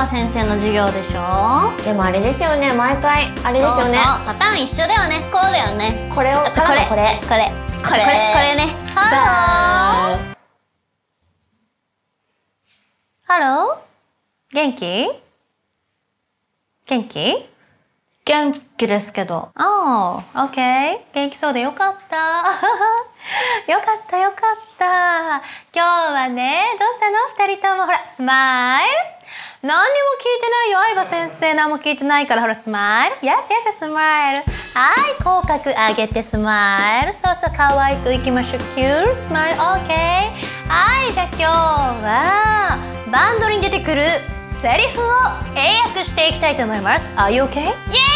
葉先生の授業でしょ。 でもあれですよね、毎回あれですよね。 そうそう、パターン一緒だよね。こうだよね。 これをからのこれこれね。ハロー。ハロー。元気？元気？元気ですけど。オッケー。元気そうでよかった。よかったよかった。今日はね、どうしたの二人とも。ほら、スマイル。何にも聞いてないよ、相葉先生。何も聞いてないから、ほら、スマイル。Yes, yes, スマイル。はい、口角上げてスマイル。そうそう、可愛くいきましょう。キュート、スマイル、オッケー。はい、じゃあ今日は、バンドに出てくるセリフを英訳していきたいと思います。Are you okay? イエーイ！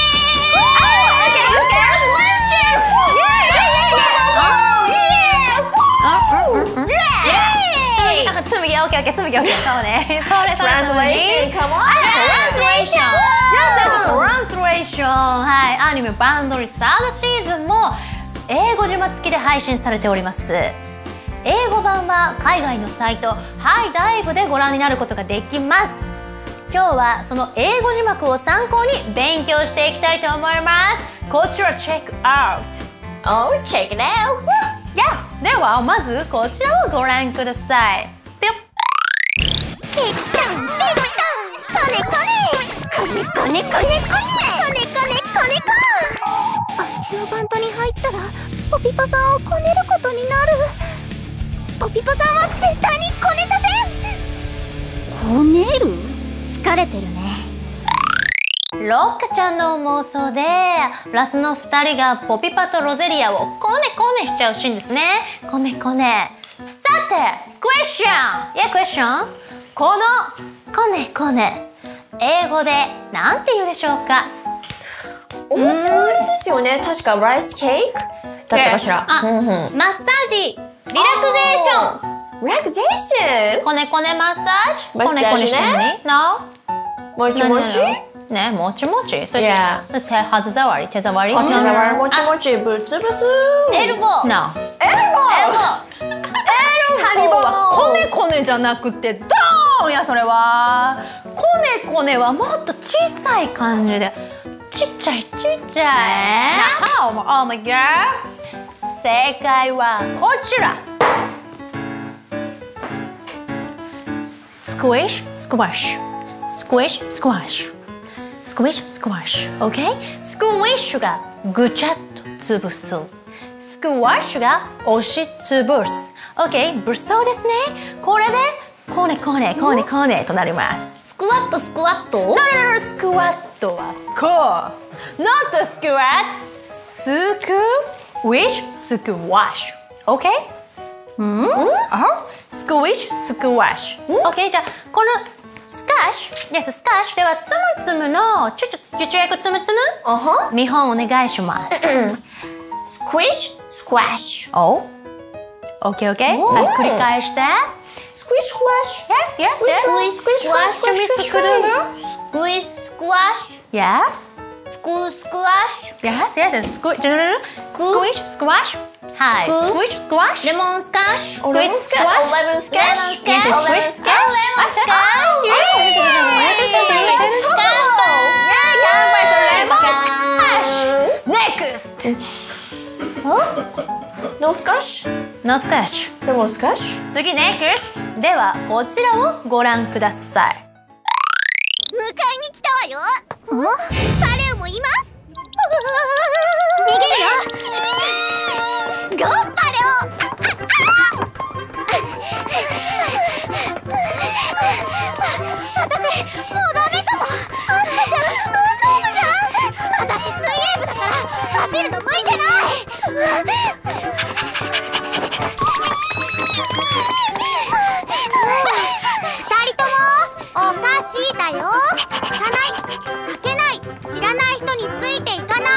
紬、オッケーオッケー、紬、オッケー、そうね。それ、 Translation、come on！ Translation！はい、アニメバンドリサードシーズンも英語字幕付きで配信されております。英語版は海外のサイトハイダイブでご覧になることができます。今日はその英語字幕を参考に勉強していきたいと思います。こちらチェックアウト。 Oh, check it out! Yeah! ではまずこちらをご覧ください。ぴょっ。 あっちのバンドに入ったらポピパさんをこねることになる。ポピパさんは絶対にこねさせん。こねる？疲れてるね。 ロッカちゃんの妄想でラスの2人がポピパとロゼリアをコネコネしちゃうシーンですね。コネコネ。さて、クエスチョン。いや、クエスチョン。このコネコネ、英語でなんて言うでしょうか。 お餅もあれですよね、確かライスケーキだったかしら。 マッサージ、リラクゼーション。 リラクゼーション。 コネコネマッサージ。 マッサージね。 コネコネしてみ？ No？ もちもち？ ね、もちもち。それ手触り、手触り。 手触り、もちもち、ぶつぶつ。 エルボー。No。 エルボー。 ハリボーはコネコネじゃなくてドーンや。それはコネコネはもっと小さい感じで、ちっちゃいちっちゃい。Oh my god。正解はこちら。スクイッシュスクワッシュ、スクイッシュスクワッシュ、スクイッシュスクワッシュ。 OK。 スクイッシュがぐちゃっと潰す、スクワッシュが押しつぶす。 OK。 物騒ですね。これでコネコネコネコネとなります。 スクワットスクワット？ No,スクワットはこう。 Not スクワット、スクウィッシュスクワッシュ。 OK。スクイッシュスクワッシュ。 OK。 じゃあこのスカッシュ、スカッシュではつむつむのちょやくつむつむ、見本お願いします。 スクイッシュスクワッシュ。 お、OK。 はい、繰り返して。 スクイッシュスクワッシュ。 Yes。 スクイッシュスクワッシュ。 ミスクルール。 スクイッシュスクワッシュ。 Yes。 スクワッシュ。 Yes。スクイッシュスクワッシュ。はい。スクイッシュスクワッシュ。 レモンスカッシュ。 スクイッシュスクワッシュ。 レモンスカッシュ。 スクイッシュスクワッシュ。 ノースカッシュ。 ノースカッシュ。 レモンスカッシュ。 次NEXT。ではこちらをご覧ください。 迎えに来たわよ。パレオもいます。逃げるよ。ゴーパレオ。私もうダメかも。アスカちゃん運動部じゃん。私水泳部だから走るの向いてない。2人ともおかしいだよ。行かない、かけない、知らない人についていかない。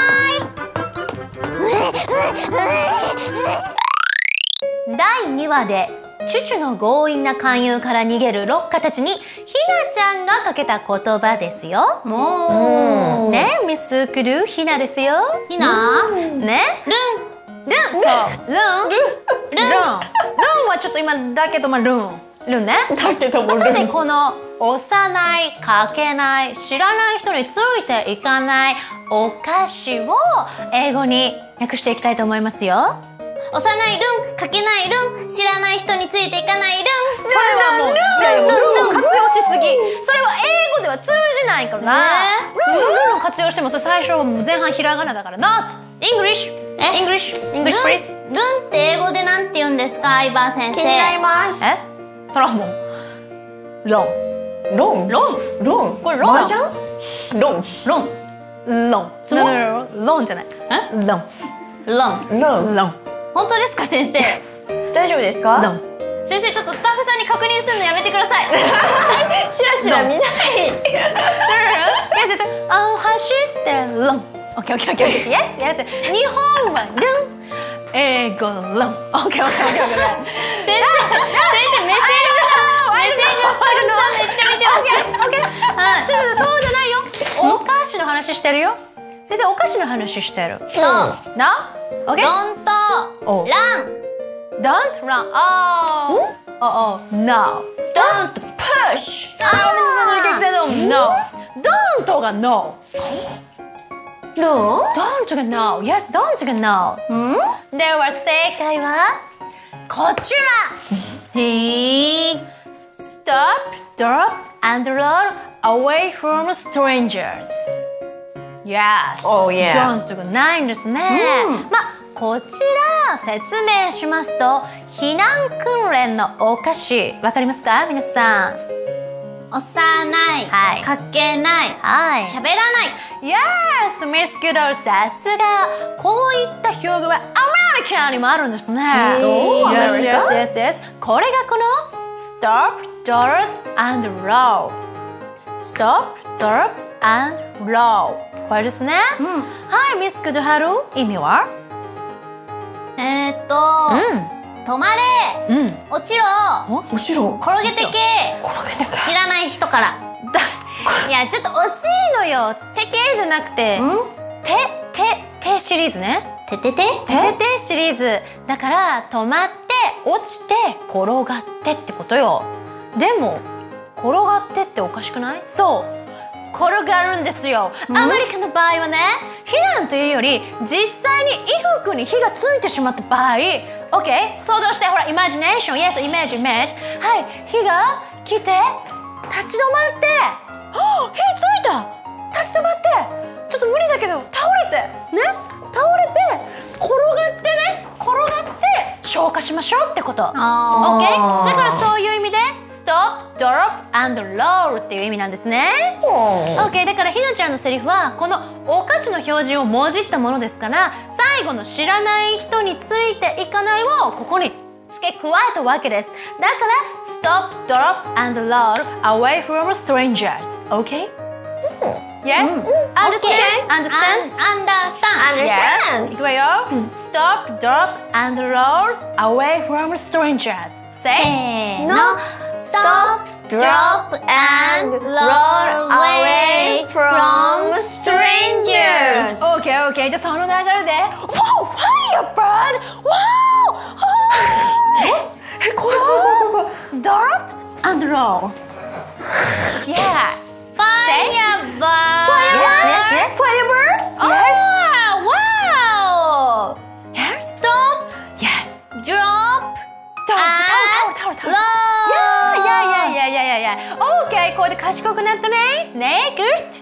第2話でチュチュの強引な勧誘から逃げるロッカたちにひなちゃんがかけた言葉ですよ。ね、ミスクルひなですよ。 ひな？ ね、ルン、そう、ルンはちょっと今だけどルン。 ルンね。 だけどもさてこの押さない、かけない、知らない人についていかないお菓子を英語に訳していきたいと思いますよ。 押さないルン、かけないルン、知らない人についていかないルン。 それはもう、いやいや、ルンを活用しすぎ。それは英語では通じないから。ルンを活用しても、それ最初前半ひらがなだから。Not English, English, English, please. ルンって英語でなんて言うんですか、相葉先生。 気になります。 それはもう、ロン。 ロン。ロン。 これロン。 麻雀？ロン。 ロン。ロン。ロンじゃない。ロン。 ロン。 ロン。 ロン。 本当ですか先生？ 大丈夫ですか？ ロン。 先生ちょっとスタッフさんに確認するのやめてください。 チラチラ見ない。 走ってロン。オッケーオッケーオッケー。Yes yes。日本はルン。英語ロン。オッケーオッケーオッケー。 先生メッセージのスタッフさんめっちゃ見てます。 オッケー。そうじゃないよ。お菓子の話してるよ。先生お菓子の話してる。な？オッケー。 ドンとラン。 Don't run. Oh, no. Don't push. No. Don't が no. No? Don't が no. Yes, don't が no. では正解はこちら。 へえ。 Stop, drop, and roll away from strangers. Yes. Oh, yeah. Don't がないんですね。まあこちら説明しますと避難訓練のお菓子わかりますか皆さん。 押さない、かけない、喋らない。 Yes, Miss Kudo さすが。こういった表現はアメリカにもあるんですね。Yes, yes, yes, yes. これがこの Stop, drop, and roll. Stop, drop, and roll. これですね。はい、Miss Kudo ハル意味は止まれ、落ちろ、 もちろん。 転げてけ、知らない人から。 いやちょっと惜しいのよ。てけじゃなくててシリーズね。 てててシリーズだから止まって落ちて転がってってことよ。でも転がってっておかしくない？そう転がるんですよ。アメリカの場合はね、避難というより実際に衣服に火がついてしまった場合 OK 想像して、ほらイマジネーション Yes イメージはい、火が来て立ち止まって火ついた立ち止まってちょっと無理だけど倒れてね倒れて転がって消化しましょうってこと OK だからそういう意味でStop, drop, and roll っていう意味なんですね。OK だからひなちゃんのセリフはこのお菓子の表示をもじったものですから、最後の知らない人についていかないをここに付け加えたわけです。だから Stop, drop, and roll away from strangers. OK? Yes? Understand? Understand. Yes. いくわよ。Stop, drop, and roll away from strangers. Say no. Stop, drop, and roll away from strangers. Okay, okay. じゃあその流れで Wow! Firebird! Wow! 怖い。 Drop and roll. Yeah. Firebird. Yes. Firebird? Oh, wow. Yes. Stop, Yes. drop, Tower. Yeah. Okay. これで賢くなったね。Next.